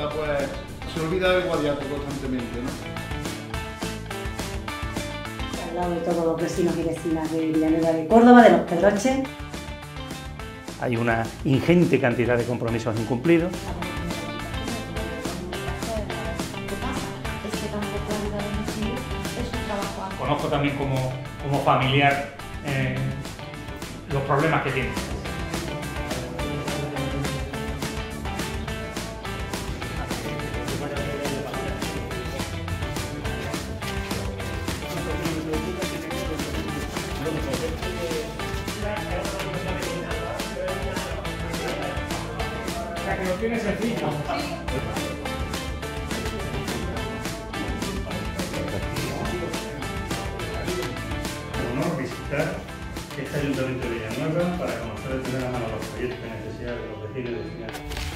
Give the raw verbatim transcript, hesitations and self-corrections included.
visita, pues se olvida del Guadiato constantemente, ¿no? Al lado de todos los vecinos y vecinas de Villanueva de Córdoba, de Los Pedroches. Hay una ingente cantidad de compromisos incumplidos. Conozco también como, como familiar eh, los problemas que tiene. O sea, que lo tiene sencillo. Visitar este Ayuntamiento de Villanueva para conocer de primera mano los proyectos y necesidades de los vecinos y vecinas.